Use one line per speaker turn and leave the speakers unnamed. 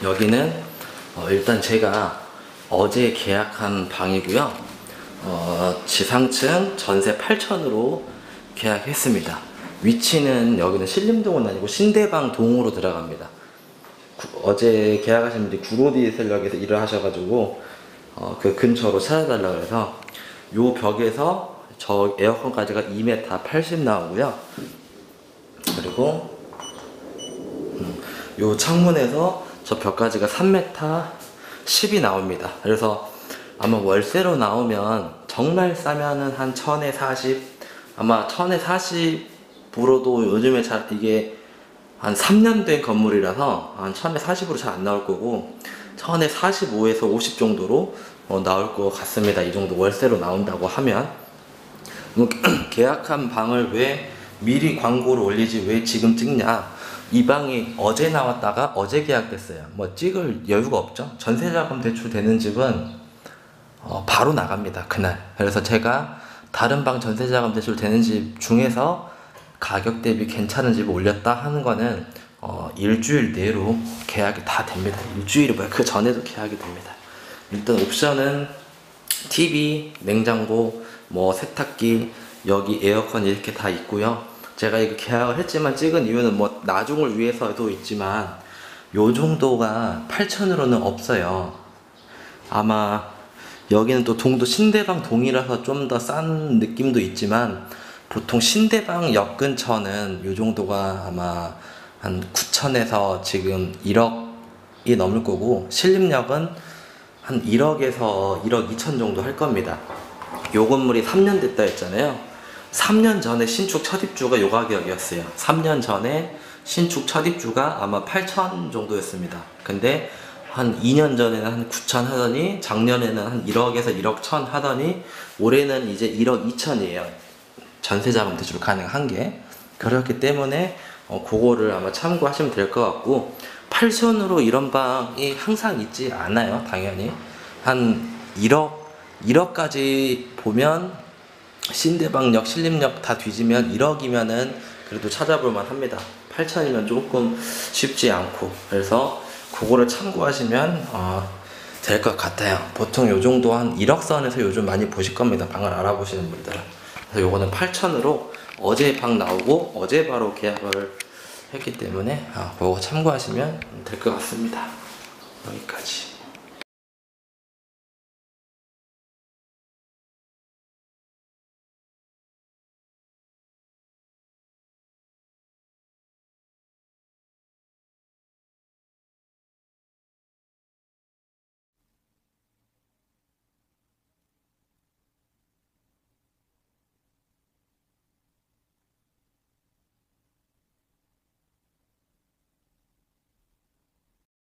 여기는 일단 제가 어제 계약한 방이고요. 지상층 전세 8천으로 계약했습니다. 위치는 여기는 신림동은 아니고 신대방 동으로 들어갑니다. 어제 계약하신 분들이 구로디셀역에서 일을 하셔가지고 그 근처로 찾아달라고 해서 요 벽에서 저 에어컨까지가 2m 80 나오고요. 그리고 요 창문에서 저 벽까지가 3m 10이 나옵니다. 그래서 아마 월세로 나오면 정말 싸면은 한 1000에 40, 아마 1000에 40으로도 요즘에 잘 이게 한 3년 된 건물이라서 한 1000에 40으로 잘 안 나올 거고 1000에 45에서 50 정도로 나올 것 같습니다. 이 정도 월세로 나온다고 하면. 계약한 방을 왜 미리 광고를 올리지 왜 지금 찍냐, 이 방이 어제 나왔다가 어제 계약됐어요. 뭐 찍을 여유가 없죠. 전세자금 대출 되는 집은 바로 나갑니다, 그날. 그래서 제가 다른 방 전세자금 대출 되는 집 중에서 가격 대비 괜찮은 집을 올렸다 하는 거는 일주일 내로 계약이 다 됩니다. 일주일이 뭐야, 그 전에도 계약이 됩니다. 일단 옵션은 TV, 냉장고, 뭐 세탁기, 여기 에어컨 이렇게 다 있고요. 제가 이거 계약을 했지만 찍은 이유는 뭐 나중을 위해서도 있지만 요 정도가 8천으로는 없어요. 아마 여기는 또 동도 신대방 동이라서 좀 더 싼 느낌도 있지만 보통 신대방 역 근처는 요 정도가 아마 한 9천에서 지금 1억이 넘을 거고, 신림역은 한 1억에서 1억 2천 정도 할 겁니다. 요 건물이 3년 됐다 했잖아요. 3년 전에 신축 첫 입주가 요 가격이었어요. 3년 전에 신축 첫 입주가 아마 8천 정도였습니다. 근데 한 2년 전에는 한 9천 하더니 작년에는 한 1억에서 1억 1천 하더니 올해는 이제 1억 2천이에요. 전세자금 대출 가능한 게. 그렇기 때문에 그거를 아마 참고하시면 될 것 같고, 8천으로 이런 방이 항상 있지 않아요. 당연히 한 1억까지 보면 신대방역, 신림역 다 뒤지면 1억이면은 그래도 찾아볼만 합니다. 8천이면 조금 쉽지 않고, 그래서 그거를 참고하시면 될 것 같아요. 보통 요 정도 한 1억 선에서 요즘 많이 보실 겁니다, 방을 알아보시는 분들은. 그래서 요거는 8천으로 어제 방 나오고 어제 바로 계약을 했기 때문에 그거 참고하시면 될 것 같습니다. 여기까지.